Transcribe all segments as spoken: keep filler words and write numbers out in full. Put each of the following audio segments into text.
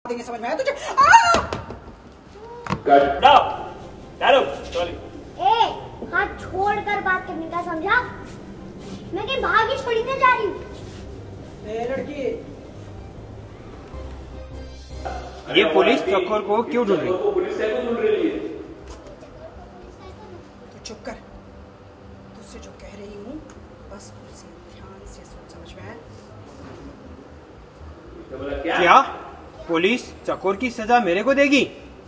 देंगे, समझ में आया तुझे? ए, हाथ छोड़कर बात करने का, समझा? मैं कहीं भागी छोड़ी नहीं जा रही हूँ। ए लड़की, ये पुलिस चक्कर को क्यों ढूंढ रही है? पुलिस क्यों ढूंढ रही है? तू चुप कर। तुझसे जो कह रही हूँ बस उसे ध्यान से सुन, समझ में आया? क्या? क्या पुलिस चकोर की सजा मेरे को देगी?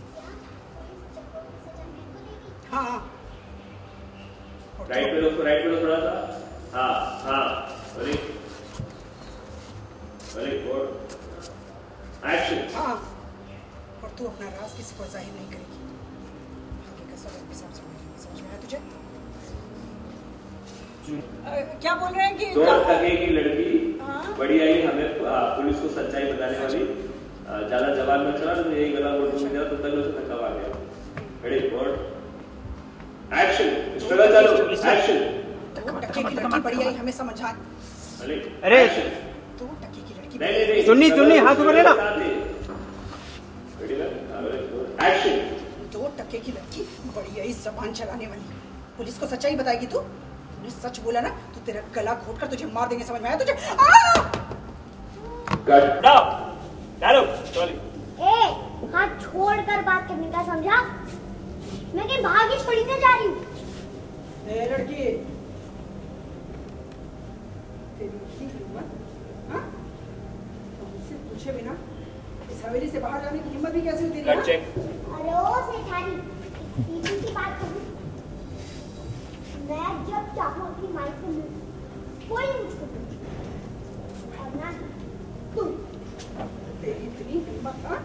हाँ हाँ, राइट पे लो, राइट पे लो थोड़ा सा। हाँ हाँ, वेरी वेरी गुड, एक्शन। हाँ, और तू अपना राज किसी को जाहिर नहीं करेगी। आगे का सब अपने हिसाब से बोलेगी, समझ में आया तुझे? अ, क्या बोल रहे हैं कि दो टके की लड़की हाँ? बड़ी आई हमें आ, पुलिस को सच्चाई बताने वाली। आ, ज्यादा जवान में चला तो यही गला घोट में गया तो तक उसे थका आ गया। Very good, action. स्ट्रगल चालू, एक्शन। टके की लड़की बड़ी आई हमें समझा। अरे तो टके की लड़की नहीं नहीं, सुन्नी सुन्नी हाथ ऊपर लेना। एक्शन। दो टके की लड़की बड़ी आई जबान चलाने वाली, पुलिस को सच्चाई बताएगी तू? तूने सच बोला ना तो तेरा गला घोटकर तुझे मार देंगे, समझ में आया तुझे? कट डालो, सॉरी। ए, हाथ छोड़कर बात करने का, समझा? मैं कहीं भागी छोड़ी नहीं जा रही हूँ। ए लड़की, तेरी इतनी हिम्मत, हाँ? मुझसे पूछे बिना इस हवेली से बाहर जाने की हिम्मत भी कैसे हुई तेरी? Cut check. अरे ओ सेठानी, सीधी सी बात करूँ, मैं जब चाहूँ अपनी माइक से मिलूँ, कोई मुझको पूछे और ना तू। तेरी इतनी हिम्मत, हाँ?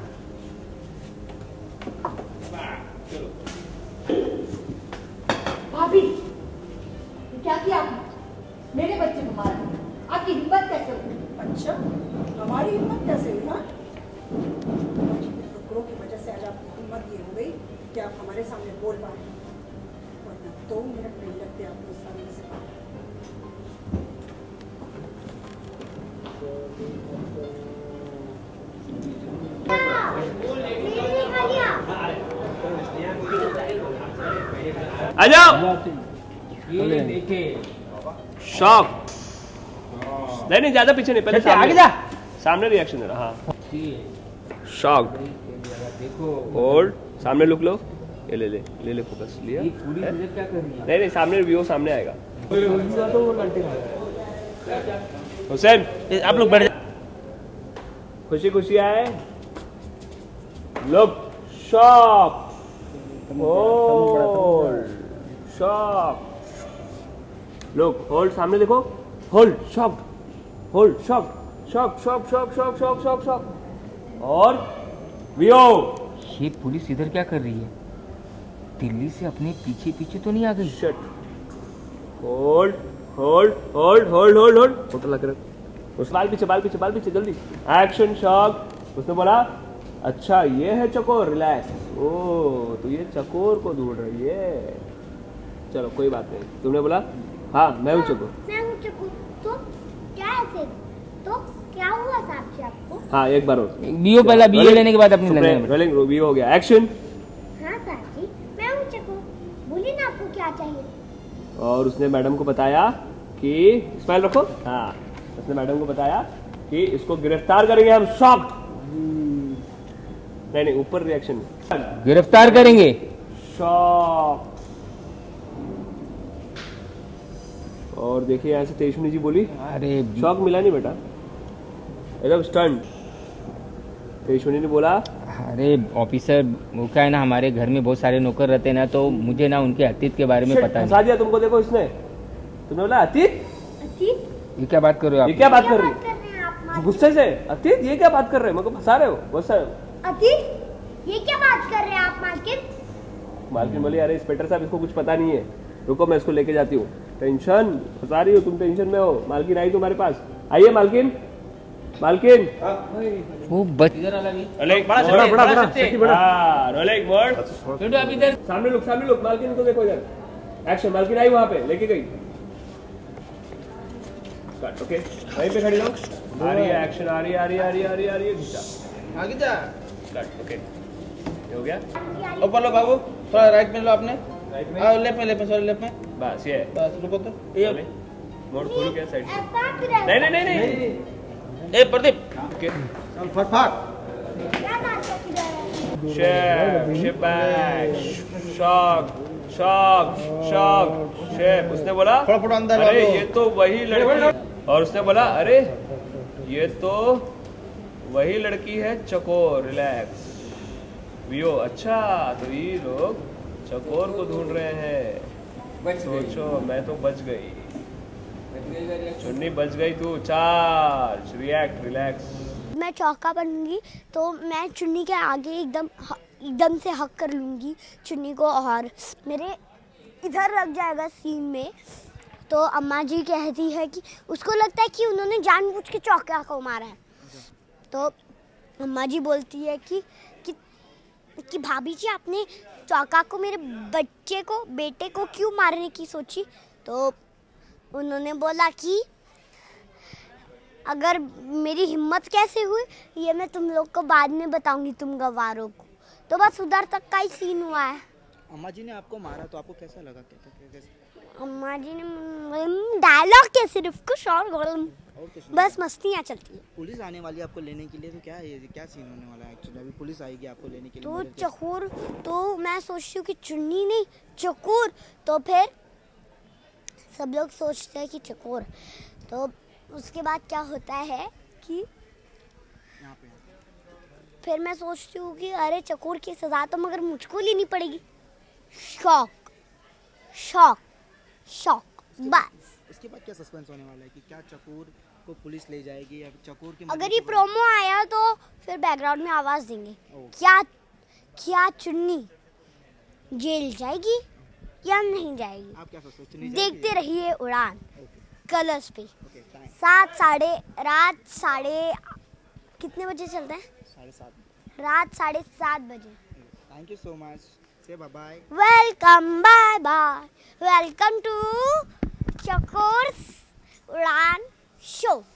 भाभी, क्या किया आपने? मेरे बच्चे को मारा, आपकी हिम्मत कैसे हुई? अच्छा, हमारी हिम्मत कैसे हुई? हाँ, टुकड़ों की वजह से आज आपकी हिम्मत ये हो गई कि आप हमारे सामने बोल पाए, वरना दो मिनट नहीं लगते आपको इस सामने से। आ जाओ। ये देखे शॉक। नहीं नहीं, ज्यादा पीछे नहीं, पहले चल, आगे जा। सामने रिएक्शन देना। हाँ, शॉक। देखो होल्ड, सामने लुक लो, ये ले ले ले ले फोकस लिया। ये पूरी चीजें क्या कर रही है? नहीं नहीं, सामने व्यू सामने आएगा। हुसैन, आप लोग बैठ जाओ। खुशी खुशी आए। Look, shock, hold, shock, look, hold, सामने देखो, hold, shock, hold, shock, shock, shock, shock, shock, shock, shock, shock, और व्यू। ये पुलिस इधर क्या कर रही है? दिल्ली से अपने पीछे पीछे तो नहीं आ गई? Shut, hold, hold, hold, hold, hold, hold, photo लग रहा। उस बाल पीछे, बाल पीछे, बाल पीछे, जल्दी एक्शन। शॉक। उसने बोला अच्छा ये है चकोर, रिलैक्स। ओ तो ये चकोर को ढूंढ रही है, चलो कोई बात नहीं। तुमने बोला हाँ मैं हूँ चकोर। मैं हूँ चकोर। तो क्या ऐसे? तो क्या हुआ साहब जी आपको? हाँ एक बार और। बीओ पहला बीओ लेने के बाद अपनी रोलिंग रोलिंग बीओ हो गया। एक्शन। हाँ साहब जी, मैं हूँ चकोर। बोलिए ना आपको क्या चाहिए? और उसने मैडम को बताया कि स्माइल रखो। हाँ, उसने मैडम को बताया कि इसको गिरफ्तार करेंगे हम। शॉक। नहीं नहीं, ऊपर रिएक्शन। गिरफ्तार करेंगे। शॉक। और देखिए यहाँ से तेजस्विनी जी बोली अरे शॉक मिला नहीं बेटा, एकदम स्टंट। तेजस्विनी ने बोला अरे ऑफिसर वो क्या है ना, हमारे घर में बहुत सारे नौकर रहते हैं ना, तो मुझे ना उनके अतीत के बारे में पता फंसा दिया तुमको। देखो इसने, तुमने बोला अतीत। अतीत? ये क्या बात कर रहे हो ये आप? क्या बात कर क्या रही बात कर रहे हैं आप माँ? गुस्से से? अतीत ये क्या बात कर रहे हो, मेरे को फंसा रहे हो गुस्सा। अतीत? ये क्या बात कर रहे हैं आप मालकिन? मालकिन बोली अरे इंस्पेक्टर साहब इसको कुछ पता नहीं है, रुको मैं इसको लेके जाती हूँ। टेंशन फंसा रही हो तुम, टेंशन में हो। मालकिन आई तुम्हारे पास, आइए मालकिन। मालकिन वो बच रोलिंग बड़ा बड़ा बड़ा बड़ा हां रोलिंग मोड। बेटो आप इधर सामने लोग, सामने लोग। मालकिन को देखो इधर। एक्शन। मालकिन आई वहां पे, लेके गई। ओके वहीं पे खड़ी रहो। आ रही है एक्शन, आ रही है आ रही है आ रही है आ रही है। घिसा आगे जा। स्टार्ट ओके ये हो गया ऊपर लो बाबू, थोड़ा राइट में लो आपने, राइट में लेफ्ट में लेफ्ट में सॉरी लेफ्ट में, बस ये बस रुको तो ये चले मोड़ खोलो क्या साइड से ऐसा फिर है। नहीं नहीं नहीं नहीं ए प्रदीप ओके चल फटफट क्या नाटक किया है? Chef chef back shock shock shock chef उसने बोला थोड़ा फुट अंदर अरे लो। ये तो वही लड़की और उसने बोला अरे ये तो वही लड़की है चकोर रिलैक्स वियो अच्छा तो ये लोग चकोर को ढूंढ रहे हैं सोचो मैं तो बच गई चुन्नी बच गई तू चार्ज रिएक्ट रिलैक्स मैं चौका बनूंगी तो मैं चुन्नी के आगे एकदम एकदम से हक कर लूंगी चुन्नी को और मेरे इधर लग जाएगा सीन में। तो अम्मा जी कहती है कि उसको लगता है कि उन्होंने जानबूझ के चौका को मारा है। तो अम्मा जी बोलती है कि कि, कि भाभी जी आपने चौका को मेरे बच्चे को बेटे को क्यों मारने की सोची। तो उन्होंने बोला कि अगर मेरी हिम्मत कैसे हुई ये मैं तुम लोग को बाद में बताऊंगी तुम गवारों को। तो बस उधर तक का ही सीन हुआ है। अम्मा जी ने आपको मारा तो आपको कैसा लगा, कैसे कैसे? अम्मा जी ने डायलॉग के सिर्फ कुछ और बस मस्तियाँ चलती है। पुलिस आने वाली है आपको लेने के लिए, तो क्या है ये क्या सीन होने वाला है एक्चुअली? अभी पुलिस आएगी आपको लेने के लिए तो मर्डर केस। चकोर तो मैं सोचती हूँ कि चुन्नी नहीं चकोर। तो फिर सब लोग सोचते हैं कि चकोर। तो उसके बाद क्या होता है कि यहाँ पे फिर मैं सोचती हूँ कि अरे चकोर की सजा तो मगर मुझको लेनी पड़ेगी। शॉक शॉक शॉक बस। उसके बाद क्या सस्पेंस होने वाला है कि क्या चकोर को पुलिस ले जाएगी या चकोर के अगर ये प्रोमो आया तो फिर बैकग्राउंड में आवाज देंगे क्या क्या चुन्नी जेल जाएगी या नहीं जाएगी। आप क्या सोचते हो, चुन्नी देखते जाएगी? रहिए उड़ान कलर्स पे ओके थैंक्स। सात साढ़े रात साढ़े कितने बजे चलता है साढ़े सात। रात साढ़े सात बजे। Thank you so much, say bye bye. Welcome bye bye welcome to Chakor Udaan show.